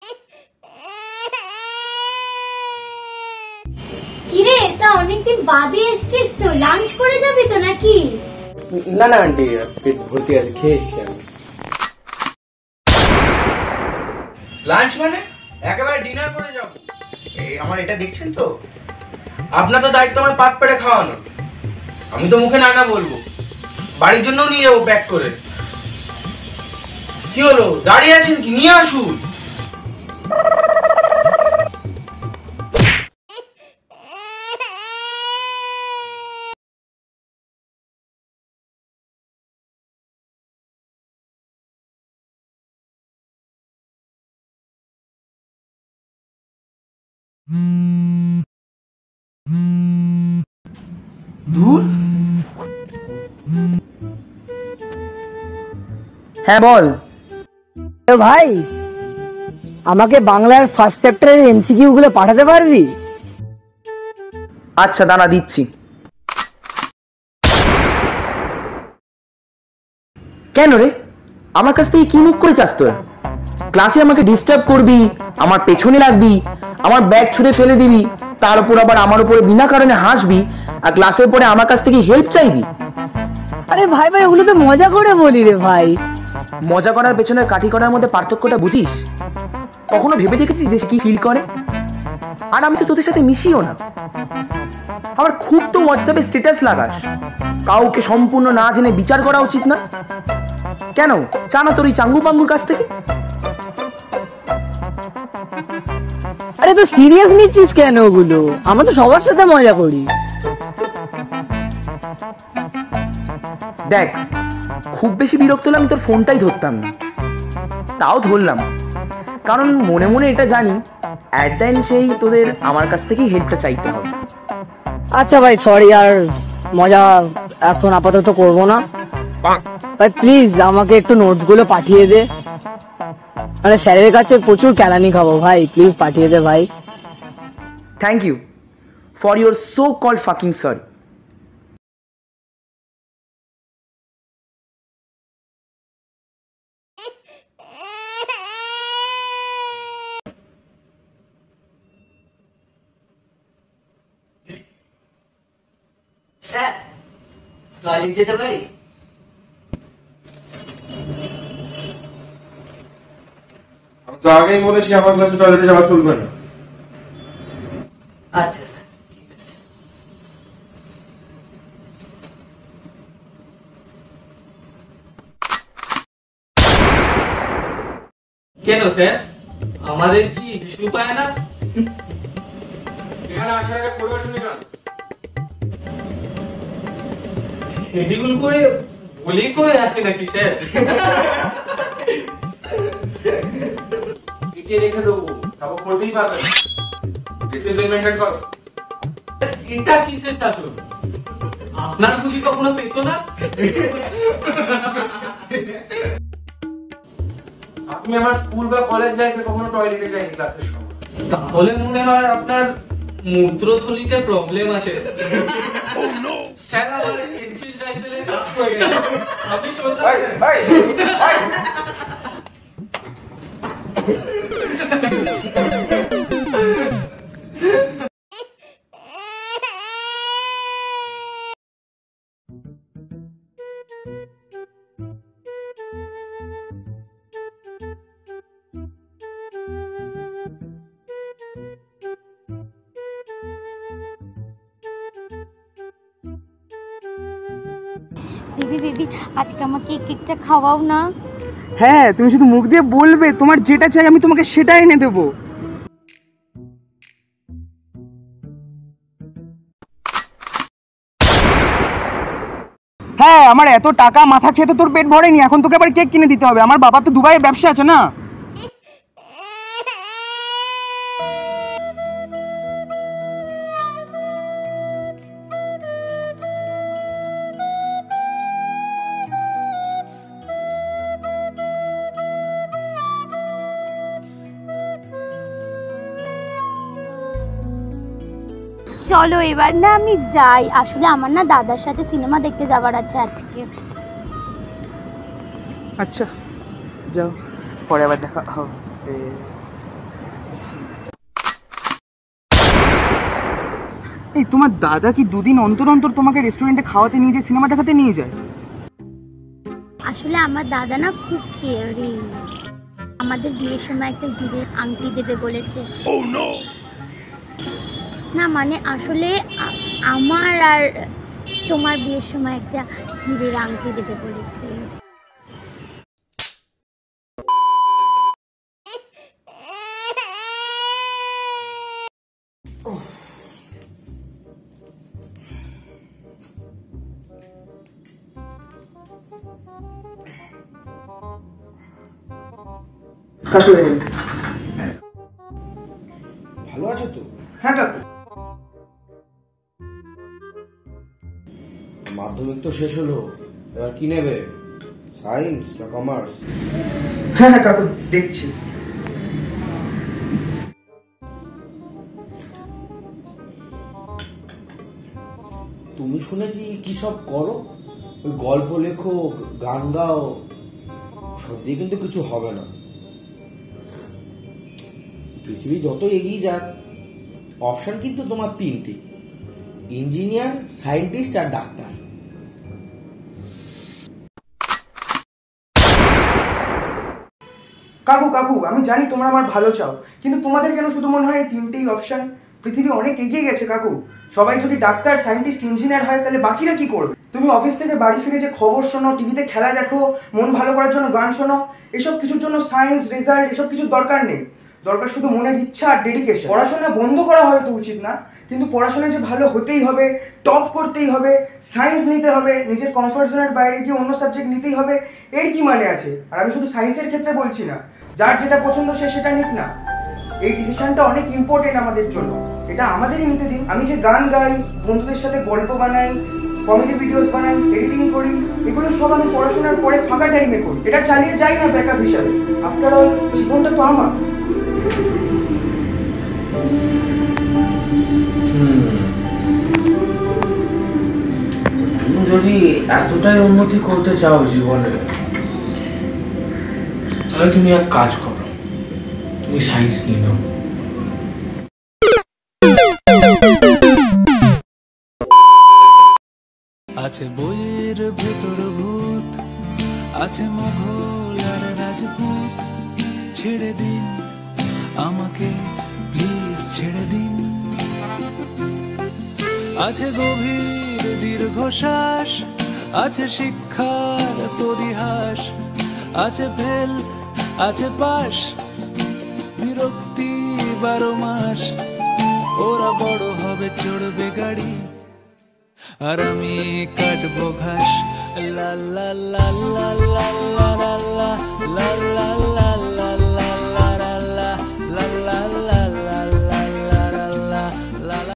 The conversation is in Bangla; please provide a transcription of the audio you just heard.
কিরে, তা অনেকদিন বাদে এসেছিস তো, লাঞ্চ করে যাবি তো নাকি? না না আন্টি, পেট ভর্তি আছে, খেয়ে এসছি আমি। লাঞ্চ মানে একেবারে ডিনার করে যাব? এই আমার এটা দেখছেন তো, আপনার তো দায়িত্ব আমার পাত পেটে খাওয়ানো। আমি তো মুখে না না বলবো, বাড়ির জন্য নিয়ে যাবো প্যাক করে। কি হলো, দাঁড়িয়ে আছেন কি? নিয়ে আসুন। ধুর। হ্যাঁ বল ভাই, আমাকে বাংলার ফার্স্ট চ্যাপ্টারের এমসিকিউ গুলো পাঠাতে পারবি? আচ্ছা দাঁড়া, দিচ্ছি। কেন রে, আমার কাছ থেকে কি মুখ করে চাস তোর? ক্লাসে আমাকে ডিস্টার্ব করবি, আমার পেছনে লাগবি, আমার ব্যাগ ছুঁড়ে ফেলে দিবি, তার উপর আবার আমার উপরে বিনা কারণে হাসবি, আর ক্লাসের পরে আমার কাছ থেকে হেল্প চাইবি। আরে ভাই ভাই, ওগুলো তো মজা করে বলি রে ভাই। মজা করার পেছনে কাঠি করার মধ্যে পার্থক্যটা বুঝিস? কখনো ভেবে দেখেছিস যে কি ফিল করে? আর আমি তো তোদের সাথে মিশিও না। আবার খুব তো হোয়াটসঅ্যাপে স্ট্যাটাস লাগাস, কাউকে সম্পূর্ণ না জেনে বিচার করা উচিত না? কেন জানা তোর এই চাঙ্গু পাঙ্গুর কাছ থেকে? আরে তো সিরিয়াস নিচ্ছিস কেন ওগুলো? আমরা তো সবার সাথে মজা করি। দেখ, খুব বেশি বিরক্ত হলে আমি তোর ফোনটাই ধরতাম না, তাও ধরলাম, কারণ মনে মনে এটা জানি অ্যাট দ্য এন্ড সেই তোদের আমার কাছ থেকেই হেল্পটা চাইতে হবে। আচ্ছা ভাই, সরি, আর মজা এখন আপাতত করবো না ভাই। প্লিজ আমাকে একটু নোটস গুলো পাঠিয়ে দে, মানে স্যারের কাছে প্রচুর ক্যালানি খাবো ভাই। প্লিজ পাঠিয়ে দে ভাই। Thank you for your so called fucking sorry. Sir, toilet যেতে পারি? আমি তো আগেই বলেছি আমার ক্লাসে টয়লেটে যাওয়া চলবে না। আচ্ছা স্যার, ঠিক আছে। কেন স্যার, আমাদের কি কিছু পায় না? এখানে আসার আগে পড়ে শুনে কেন? শিডিউল করে বলি করে আসে নাকি স্যার? একে রেখে দেবো, তারপর করতেই পারবে না। ডিসিপ্লিন মেইনটেইন করো। এটা কিসের শাসন? আপনার বুঝি কখনো পেতো না? আপনি আমার স্কুল বা কলেজ লাইফে কখনো টয়লেটে যাইনি ক্লাসের সময়? তাহলে মনে হয় আপনার মূত্রথলিতে প্রবলেম আছে। স্যার, আমার পেন্সিল রাইফেলে চাপ হয়ে গেছে, আপনি চলতে পারেন? ভাই ভাই বেবি বেবি, আজকে আমাকে কেকটা খাওয়াও না। হ্যাঁ, তুমি শুধু মুখ দিয়ে বলবে, তোমার যেটা চাই আমি তোমাকে সেটা এনে দেবো। হ্যাঁ, আমার এত টাকা মাথা খেতে তোর পেট ভরেনি, এখন তোকে আবার কেক কিনে দিতে হবে। আমার বাবা তো দুবাইয়ে ব্যবসা আছে না। চলো এবার না আমি যাই, আসলে আমার না দাদার সাথে সিনেমা দেখতে যাওয়ার আছে আজকে। আচ্ছা যাও, পরে আবার দেখা হবে। এই তোমার দাদা কি দুদিন অন্তর অন্তর তোমাকে রেস্টুরেন্টে খাওয়াতে নিয়ে যায়, সিনেমা দেখাতে নিয়ে যায়? আসলে আমার দাদা না খুব কেয়ারিং। আমাদের বিয়ের সময় একটা হীরের আংটি দেবে বলেছে। না মানে আসলে আমার আর তোমার বিয়ের সময় একটা হীরের আংটি দেবে বলেছে। কাকু ভালো আছো তো? হ্যাঁ কাকু। মাধ্যমিক তো শেষ হলো, এবার কি নেবে? সায়েন্স না কমার্স? হ্যাঁ হ্যাঁ কাকু দেখছি। তুমি শুনেছি কি সব করো, ওই গল্প লেখো, গান গাও, সব দিয়ে কিন্তু কিছু হবে না। পৃথিবী যত এগিয়ে যাক, অপশন কিন্তু তোমার তিনটি: ইঞ্জিনিয়ার, সায়েন্টিস্ট আর ডাক্তার। কাকু কাকু আমি জানি তোমরা আমার ভালো চাও, কিন্তু তোমাদের কেন শুধু মনে হয় এই তিনটেই অপশন? পৃথিবী অনেক এগিয়ে গেছে কাকু। সবাই যদি ডাক্তার, সায়েন্টিস্ট, ইঞ্জিনিয়ার হয় তাহলে বাকিরা কি করবে? তুমি অফিস থেকে বাড়ি ফিরে যে খবর শোনো, টিভিতে খেলা দেখো, মন ভালো করার জন্য গান শোনো, এসব কিছুর জন্য সায়েন্স, রেজাল্ট এসব কিছুর দরকার নেই। দরকার শুধু মনের ইচ্ছা আর ডেডিকেশন। পড়াশোনা বন্ধ করা হয়তো উচিত না, কিন্তু পড়াশোনায় যে ভালো হতেই হবে, টপ করতেই হবে, সায়েন্স নিতে হবে, নিজের কমফর্ট জোনের বাইরে গিয়ে অন্য সাবজেক্ট নিতেই হবে, এর কি মানে আছে? আর আমি শুধু সায়েন্সের ক্ষেত্রে বলছি না, যার যেটা পছন্দ সে সেটা নিক না। এই ডিসিশনটা অনেক ইম্পর্টেন্ট আমাদের জন্য, এটা আমাদেরই নিতে দিন। আমি যে গান গাই, বন্ধুদের সাথে গল্প বানাই, কমেডি ভিডিওস বানাই, এডিটিং করি, এগুলো সব আমি পড়াশোনার পরে ফাঁকা টাইমে করি। এটা চালিয়ে যাই না ব্যাকআপ হিসাবে। আফটার অল জীবনটা তো আমার। তুমি যদি এতটাই উন্নতি করতে চাও জীবনে, তাহলে তুমি এক কাজ করো, তুমি সায়েন্স নিয়ে নাও। আছে বইয়ের ভেতর ভূত, আছে মোগল আর রাজপুত। ছেড়ে দিন আমাকে, প্লিজ ছেড়ে দিন। আছে গভীর দীর্ঘশ্বাস, আছে শিক্ষার পরিহাস, আছে ফেল, আছে পাশ, বিরক্তি 12 মাস। ওরা বড় হবে, চড়বে গাড়ি, আর আমি কাটবো ঘাস। লা লা লা লা লা লা লা লা লা লা লা।